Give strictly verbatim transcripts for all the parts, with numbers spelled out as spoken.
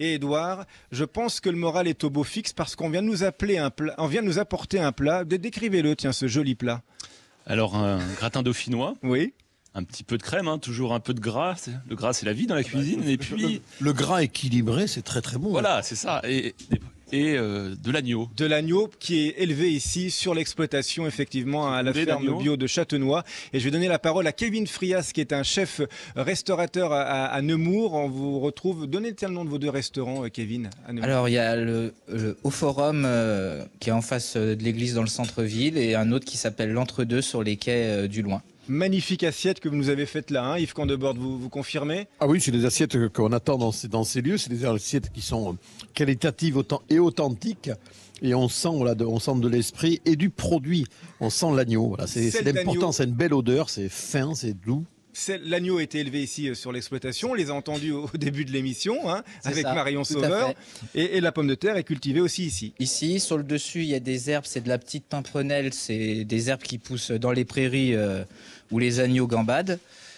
et Édouard. Je pense que le moral est au beau fixe parce qu'on vient de nous appeler un plat, on vient de nous apporter un plat. Décrivez-le, tiens, ce joli plat. Alors, un gratin dauphinois. Oui. Un petit peu de crème, hein, toujours un peu de gras. Le gras, c'est la vie dans la cuisine. Et puis, le, le gras équilibré, c'est très très bon. Voilà, c'est ça. Et, et euh, de l'agneau. De l'agneau qui est élevé ici sur l'exploitation, effectivement, à la ferme bio de Châtenois. Et je vais donner la parole à Kevin Frias, qui est un chef restaurateur à, à, à Nemours. On vous retrouve. Donnez le nom de vos deux restaurants, Kevin. À Nemours. Alors, il y a le, le Haut Forum euh, qui est en face de l'église dans le centre-ville et un autre qui s'appelle l'Entre-deux sur les quais euh, du Loing. Magnifique assiette que vous nous avez faite là, hein, Yves Candebord, vous, vous confirmez? Ah oui, c'est des assiettes qu'on attend dans ces, dans ces lieux. C'est des assiettes qui sont qualitatives et authentiques. Et on sent, voilà, de, on sent de l'esprit et du produit. On sent l'agneau. Voilà, c'est important, c'est une belle odeur, c'est fin, c'est doux. L'agneau a été élevé ici sur l'exploitation, on les a entendus au début de l'émission, hein, avec ça, Marion Sauveur. Et, et la pomme de terre est cultivée aussi ici. Ici, sur le dessus, il y a des herbes, c'est de la petite pimprenelle, c'est des herbes qui poussent dans les prairies euh, où les agneaux gambadent.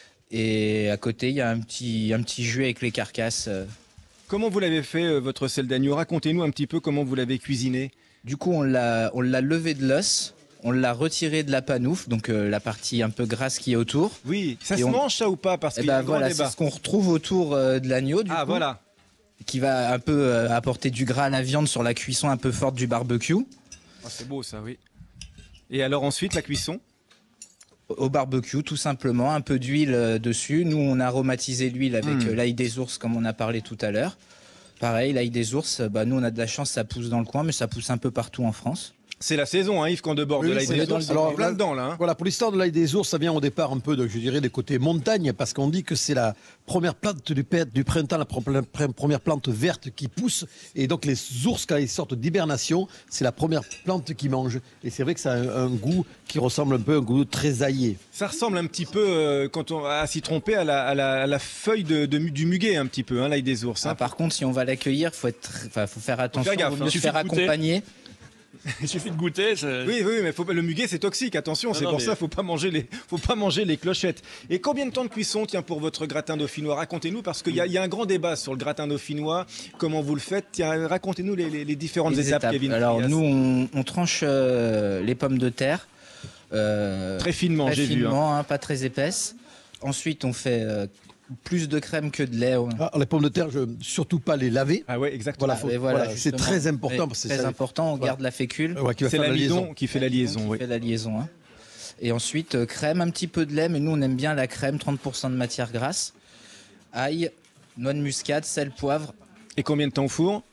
Et à côté, il y a un petit, un petit jus avec les carcasses. Comment vous l'avez fait, euh, votre sel d'agneau? Racontez-nous un petit peu comment vous l'avez cuisiné. Du coup, on l'a levé de l'os. On l'a retiré de la panoufle, donc euh, la partie un peu grasse qui est autour. Oui, ça et se on... mange ça ou pas? Parce qu'il ben y a un voilà, grand débat. c'est ce qu'on retrouve autour euh, de l'agneau, du ah, coup, voilà. Qui va un peu euh, apporter du gras à la viande sur la cuisson un peu forte du barbecue. Oh, c'est beau ça, oui. Et alors ensuite, la cuisson? Au barbecue, tout simplement, un peu d'huile euh, dessus. Nous, on a aromatisé l'huile avec mmh. euh, l'ail des ours, comme on a parlé tout à l'heure. Pareil, l'ail des ours, bah, nous, on a de la chance, ça pousse dans le coin, mais ça pousse un peu partout en France. C'est la saison, hein, Yves Candebord, oui, de l'ail des ours. Alors, plein dedans, là. Hein. Voilà, pour l'histoire de l'ail des ours, ça vient au départ un peu, de, je dirais, des côtés montagne, parce qu'on dit que c'est la première plante du, du printemps, la première plante verte qui pousse. Et donc, les ours, quand ils sortent d'hibernation, c'est la première plante qu'ils mangent. Et c'est vrai que ça a un, un goût qui ressemble un peu à un goût très aillé. Ça ressemble un petit peu, euh, quand on à s'y tromper, à la, à, la, à la feuille de, de, du muguet, un petit peu, hein, l'ail des ours. Hein. Ah, par contre, si on va l'accueillir, il faut, faut faire attention, faut faire, gaffe, faut mieux hein. se faire accompagner. Il suffit de goûter. Oui, oui, mais faut, le muguet c'est toxique, attention, c'est pour mais... ça faut pas manger les, faut pas manger les clochettes. Et combien de temps de cuisson tient pour votre gratin dauphinois? Racontez-nous, parce qu'il y, y a un grand débat sur le gratin dauphinois. Comment vous le faites? Tiens, racontez-nous les, les, les différentes les étapes, étapes. Kevin. Alors nous, on, on tranche euh, les pommes de terre. Euh, très finement, j'ai vu. Hein. Hein, pas très épaisse. Ensuite, on fait euh, plus de crème que de lait. Ah, les pommes de terre, je, surtout pas les laver. Ah ouais, exactement. Voilà, voilà, voilà, c'est très important. C'est très ça, important, on voilà. garde la fécule. Ouais, c'est l'amidon qui fait la liaison. Qui oui. fait la liaison. Hein. Et ensuite, euh, crème, un petit peu de lait, mais nous on aime bien la crème, trente pour cent de matière grasse. Ail, noix de muscade, sel, poivre. Et combien de temps au four?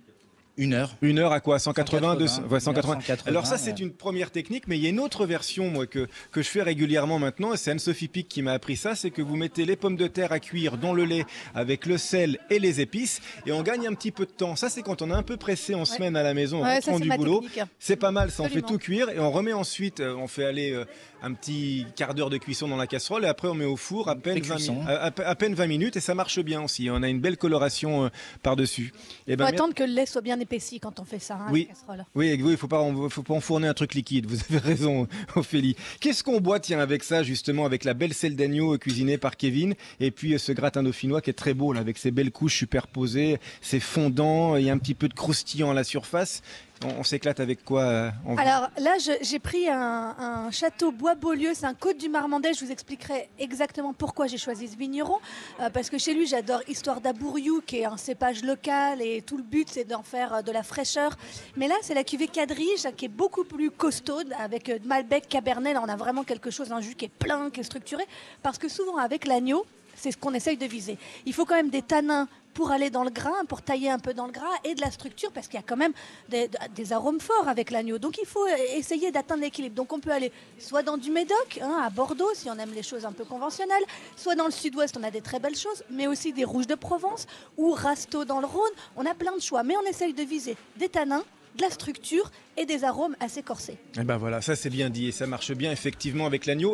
Une heure. Une heure à quoi? cent quatre-vingts, deux cents, ouais, cent quatre-vingts. cent quatre-vingts. Alors ça, c'est ouais. une première technique, mais il y a une autre version moi, que, que je fais régulièrement maintenant, et c'est Anne-Sophie Pic qui m'a appris ça, c'est que vous mettez les pommes de terre à cuire dans le lait avec le sel et les épices, et on gagne un petit peu de temps. Ça, c'est quand on est un peu pressé en ouais. semaine à la maison, ouais, en rentrant du boulot. C'est pas mal, ça, Absolument. on fait tout cuire, et on remet ensuite, euh, on fait aller euh, un petit quart d'heure de cuisson dans la casserole, et après on met au four à peine, vingt, à, à, à peine vingt minutes, et ça marche bien aussi. On a une belle coloration euh, par-dessus. Il faut ben, attendre que le lait soit bien épaissi quand on fait ça. Hein, oui, oui, il ne faut pas, faut pas enfourner un truc liquide. Vous avez raison, Ophélie. Qu'est-ce qu'on boit, tiens, avec ça, justement, avec la belle selle d'agneau cuisinée par Kevin, et puis ce gratin dauphinois qui est très beau, là, avec ses belles couches superposées, ses fondants, il y a un petit peu de croustillant à la surface. On, on s'éclate avec quoi euh, on... Alors là, j'ai pris un, un château Bois-Beaulieu, c'est un Côte du Marmandais. Je vous expliquerai exactement pourquoi j'ai choisi ce vigneron. Euh, parce que chez lui, j'adore Histoire d'Abouriou, qui est un cépage local, et tout le but, c'est d'en faire euh, de la fraîcheur. Mais là, c'est la cuvée Quadrige, qui est beaucoup plus costaude, avec euh, Malbec, Cabernet. Là, on a vraiment quelque chose, un jus qui est plein, qui est structuré. Parce que souvent, avec l'agneau, c'est ce qu'on essaye de viser. Il faut quand même des tanins pour aller dans le grain, pour tailler un peu dans le gras, et de la structure, parce qu'il y a quand même des, des arômes forts avec l'agneau. Donc il faut essayer d'atteindre l'équilibre. Donc on peut aller soit dans du Médoc, hein, à Bordeaux, si on aime les choses un peu conventionnelles, soit dans le sud-ouest, on a des très belles choses, mais aussi des rouges de Provence, ou Rasteau dans le Rhône. On a plein de choix, mais on essaye de viser des tanins, de la structure et des arômes assez corsés. Et ben voilà, ça c'est bien dit, et ça marche bien effectivement avec l'agneau.